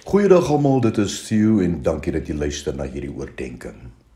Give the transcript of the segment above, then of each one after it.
Goeiedag almal, dit is Theo en dankie dat jy luister na hierdie oordenking.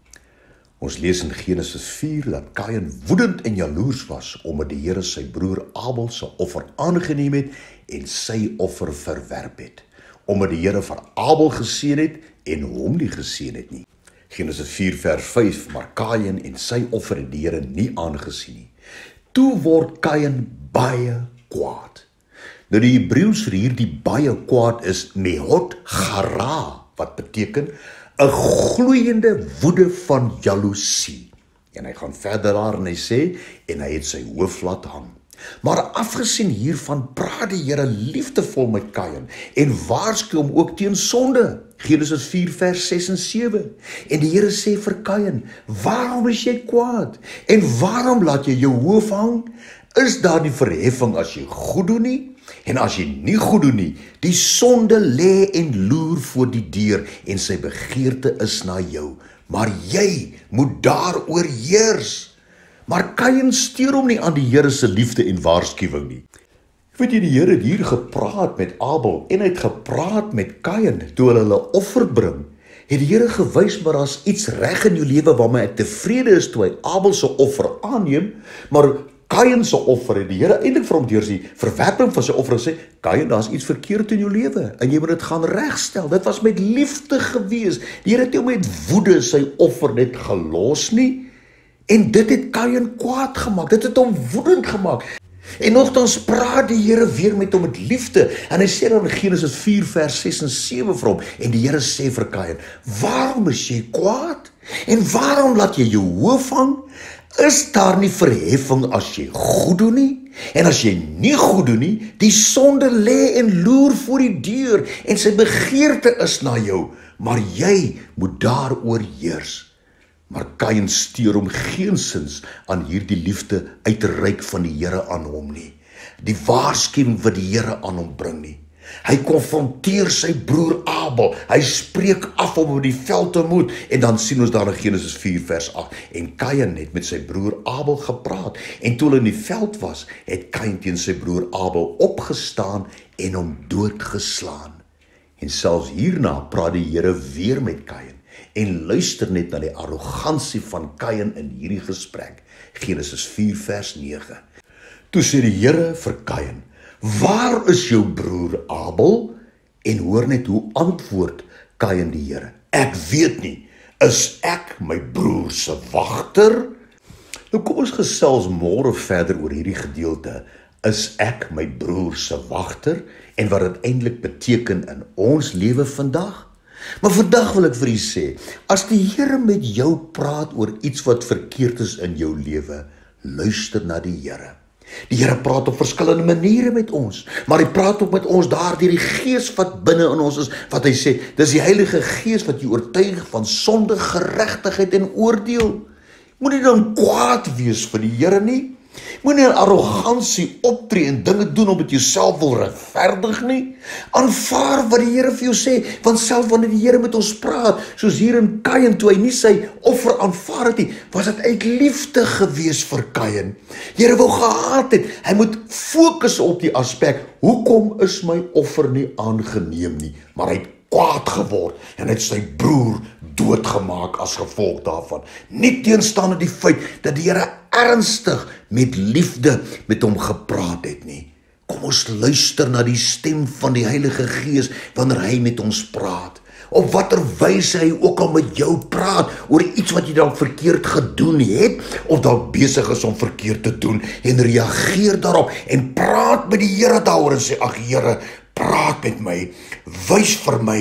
Ons lees in Genesis 4 dat Kain woedend en jaloers was omdat die Here sy broer Abel se offer aangeneem het en sy offer verwerp het. Omdat die Here vir Abel geseën het en hom nie geseën het nie. Genesis 4 vers 5, maar Kain en sy offer het die Here nie aangesien nie. Toe word Kain baie kwaad. Nou die Hebreëus vir hierdie baie kwaad is mehot gara, wat beteken 'n gloeiende woede van jaloesie. En hy gaan verder daar en hy sê, en hy het sy hoof laat hang. Maar afgesien hiervan praat die Here liefdevol met Kain en waarsku hom ook teen sonde. Genesis 4 vers 6 en 7. En die Here sê vir Kain, waarom is jy kwaad? En waarom laat jy jou hoof hang? Is daar nie verheffing as jy goed doen nie? En as jy nie goed doen nie, die sonde lê en loer voor die deur en sy begeerte is na jou. Maar jy moet daaroor heers. Maar Kain steur hom nie aan die Here se liefde en waarskuwing nie. Weet jy, die Here het hier gepraat met Abel en hy het gepraat met Kain toe hulle offer bring. Het die Here gewys, maar daar's iets reg in jou lewe waarmee ek tevrede is toe hy Abel se offer aanneem, maar Kain se offer het die Here eintlik vir hom deur die verwerping van sy offer gesê, Kain, daar's iets verkeerd in jou lewe en jy moet dit gaan regstel. Dit was met liefde gewees. Die Here het hom met woede sy offer net gelos nie. En dit het Kain kwaad gemaak. Dit het hom woedend gemaak. En nogtans praat die Here weer met hom met liefde. En hy sê dan in Genesis 4 vers 6 en 7 vir hom. En die Here sê vir Kain, waarom is jy kwaad? En waarom laat jy jou hoof hang? Is daar nie verheffing as jy goed doen nie? En as jy nie goed doen nie, die sonde lê en loer voor die deur en sy begeerte is na jou, maar jy moet daaroor heers. Maar Kain steur hom geensins aan hierdie liefde uitreik van die Here aan hom nie. Die waarskuwing wat die Here aan hom bring nie. Hy konfronteer sy broer Abel. Hy spreek af om op die veld te ontmoet. En dan sien ons daar in Genesis 4 vers 8. En Kain het met sy broer Abel gepraat. En toe hulle in die veld was, het Kain teen sy broer Abel opgestaan en hom doodgeslaan. En selfs hierna praat die Here weer met Kain. En luister net na die arrogansie van Kain in hierdie gesprek. Genesis 4 vers 9. Toe sê die Here vir Kain, waar is jou broer Abel? En hoor net hoe antwoord Kain die Here. Ek weet nie, is ek my broer se wagter? Nou kom ons gesels môre verder oor hierdie gedeelte. Is ek my broer se wagter? En wat dit eintlik beteken in ons lewe vandag? Maar vandag wil ek vir u sê, as die Here met jou praat oor iets wat verkeerd is in jou lewe, luister na die Here. Die Here praat op verskillende maniere met ons, maar hy praat ook met ons daar deur die Gees wat binne in ons is, wat hy sê, dis die Heilige Gees wat jou oortuig van sonde, geregtigheid en oordeel. Moenie dan kwaad wees vir die Here nie. Moenie in arrogansie optree en dinge doen omdat jy self wil regverdig nie. Aanvaar wat die Here vir jou sê, want self wanneer die Here met ons praat, soos hier in Kain, toe hy nie sy offer aanvaar het nie, was dit uit liefde gewees vir Kain. Die Here wou gehad het, hy moet fokus op die aspek, hoekom is my offer nie aangeneem nie, maar hy het kwaad geword en het sy broer doodgemaak as gevolg daarvan. Nie teenstaande die feit dat die Here ernstig met liefde met hom gepraat het nie. Kom ons luister na die stem van die Heilige Gees wanneer hy met ons praat. Op watter wyse hy ook al met jou praat oor iets wat jy dalk verkeerd gedoen het of dalk besig is om verkeerd te doen en reageer daarop en praat met die Here daaroor en sê, ag Here, praat met my, wys vir my,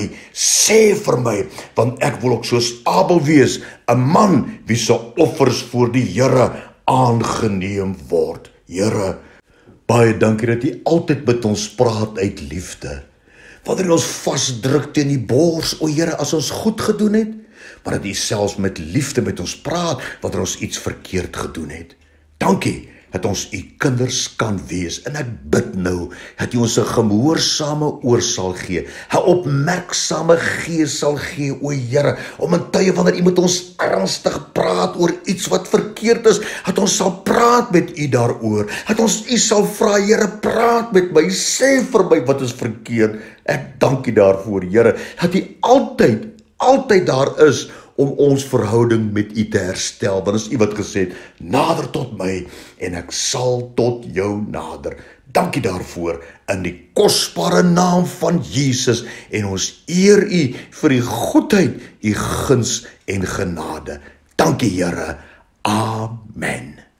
sê vir my, want ek wil ook soos Abel wees, 'n man wie se offers voor die Here aangeneem word. Here, baie dankie dat U altyd met ons praat uit liefde. Wanneer U ons vasdruk teen die bors, o Here, as ons goed gedoen het, maar dat U selfs met liefde met ons praat wanneer ons iets verkeerd gedoen het. Dankie dat ons u kinders kan wees. En ek bid nou, dat u ons 'n gehoorsame oor sal gee, 'n opmerksame gees sal gee, o Here, om in tye wanneer u met ons ernstig praat oor iets wat verkeerd is, dat ons sal praat met u daaroor, dat ons u sal vra, Here, praat met my, sê vir my wat is verkeerd. Ek dank u daarvoor, Here, dat u altyd daar is, om ons verhouding met u te herstel, want is u wat gesê het, nader tot my, en ek sal tot jou nader. Dankie daarvoor, in die kosbare naam van Jesus, en ons eer u vir die goedheid, u guns en genade. Dankie Here, amen.